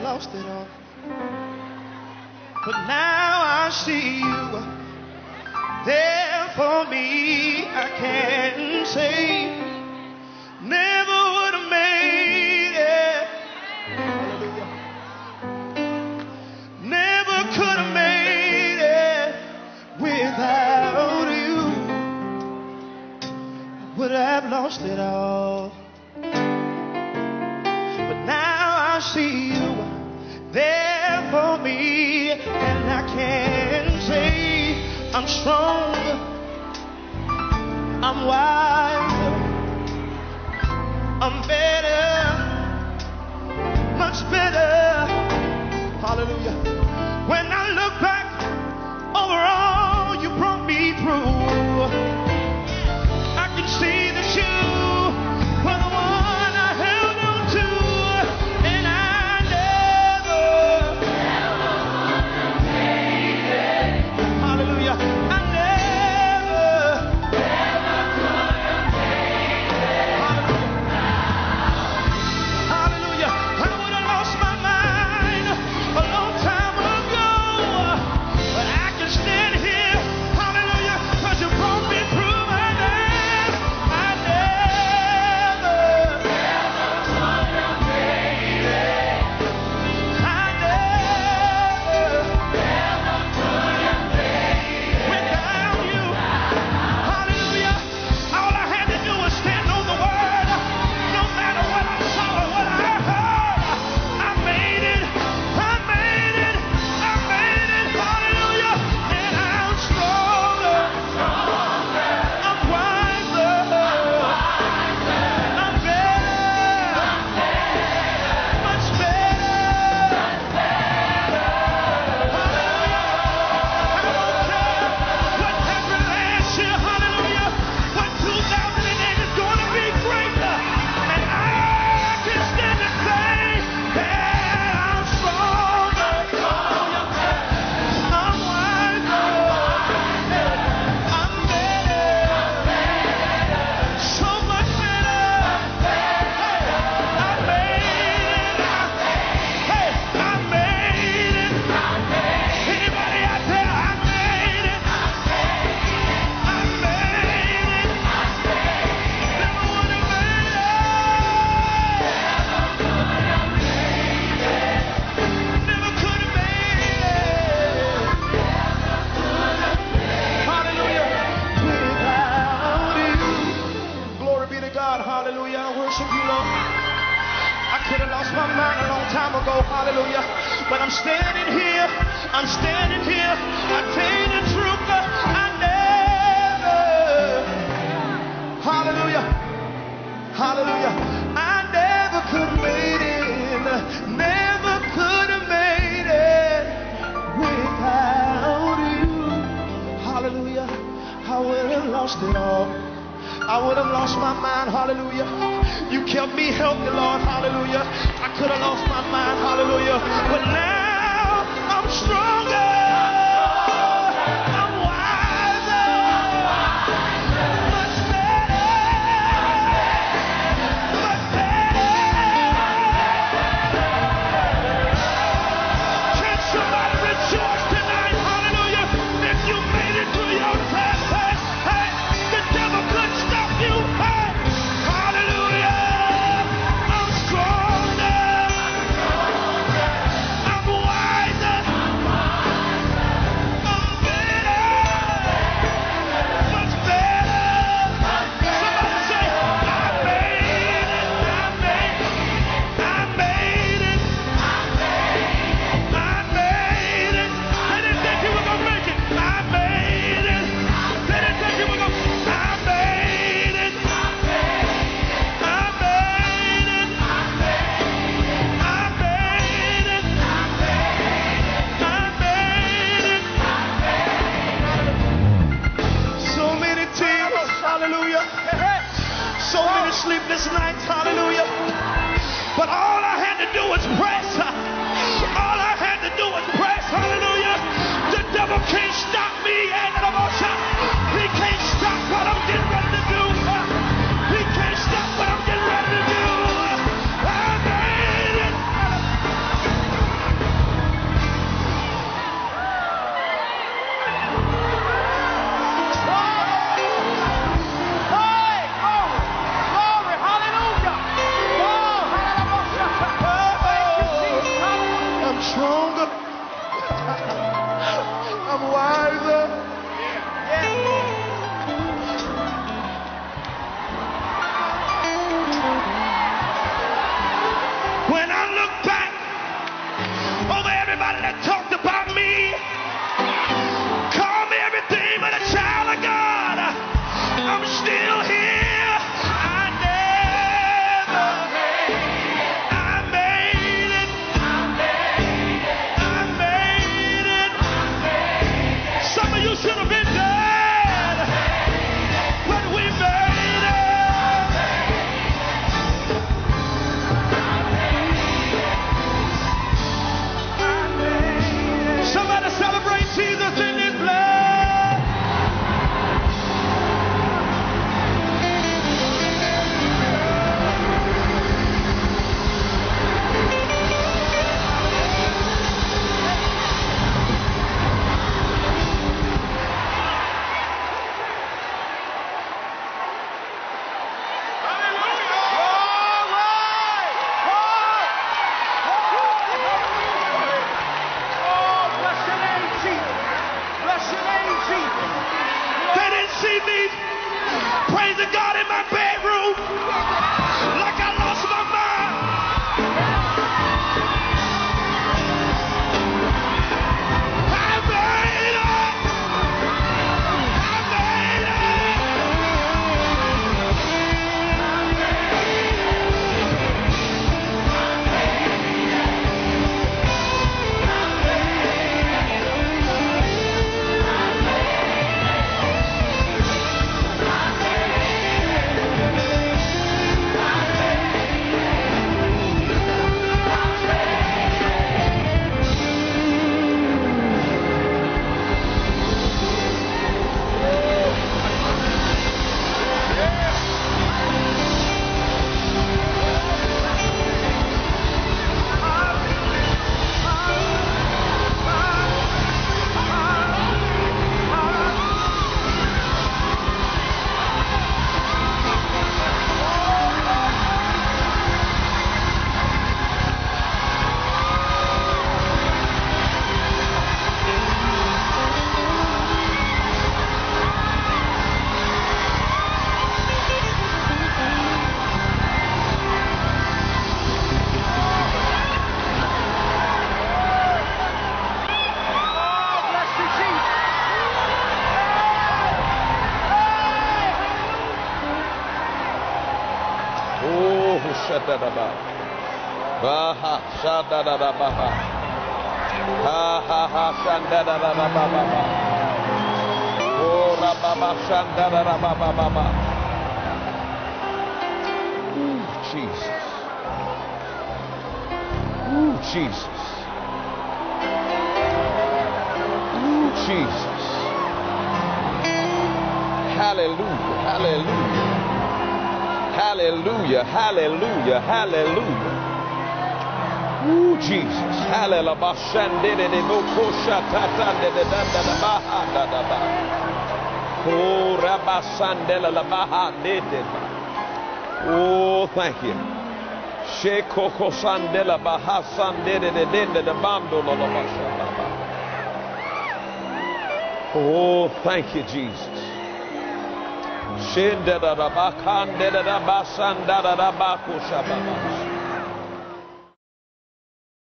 lost it all. But now I see you there for me. I can say never would have made it. Hallelujah. Never could have made it without you. I would have lost it all. But now I see you there for me, and I can say I'm stronger, I'm wiser, I'm better, much better. Hallelujah. When I look back over all you brought me through, I can see that you were the one I held on to, and I never made it. Hallelujah. I never could have made it. Hallelujah. I would have lost my mind a long time ago, but I can stand here. Hallelujah. Because you brought me through my days. I never could have made it. I never could have made it without you. Hallelujah. All I had to do was stand on the word. No matter what I saw or what I heard, I made it. I made it. I made it. Hallelujah. And I'm stronger. I'm wiser. I'm better. Much better. Hallelujah. I don't care what happened last year. Hallelujah. But 2008 is going to be greater. And I can stand and say that I'm stronger. I'm wiser. I'm better. So much better. I made it. Hey, I made it. Anybody out there? I made it. I made it. Never would have made it. Never could have made it. Hallelujah. Without you. Glory be to God. Hallelujah. I worship you, Lord. I could have lost my mind a long time ago. Hallelujah. But I'm standing here. I'm standing here. I tell you the truth. I never. Hallelujah. Hallelujah. I never could have made it. Never could have made it without you. Hallelujah. I would have lost it all. I would have lost my mind. Hallelujah. You kept me healthy, Lord. Hallelujah. I could have lost my mind. Hallelujah. But now I'm stronger. I'm wiser. Much better. Much better. Can somebody rejoice tonight? Hallelujah. If you made it through your test, hey, the devil couldn't stop you. Hey, hallelujah. I'm stronger. I'm wiser. I'm better. Much better. Somebody say, I made it. I made it. I made it. I made it. They didn't think you were gonna make it. I made it. They didn't think you were gonna. I made it. I made it. I made it. So many tears, hallelujah. So many sleepless nights, hallelujah. But all I had to do was press. All I had to do was press, hallelujah. The devil can't stop me. He can't stop what I'm getting ready to do. He can't stop what I'm getting ready to do. I made it. Oh, shadadaba. Baha, shadadaba. Ha ha ha, shandadaba. Oh, rababa, shandadaba. Jesus. Ooh, Jesus. Ooh, Jesus. Hallelujah, hallelujah. Hallelujah, hallelujah, hallelujah. Ooh, Jesus. Hallelujah. Oh, rabasandela la baha dedeba. Oh, thank you. Shekoko sandela baha sandede de dende de bando la la bashababa. Oh, thank you, Jesus. Shindada da bakandeda da basandada da bakushababa.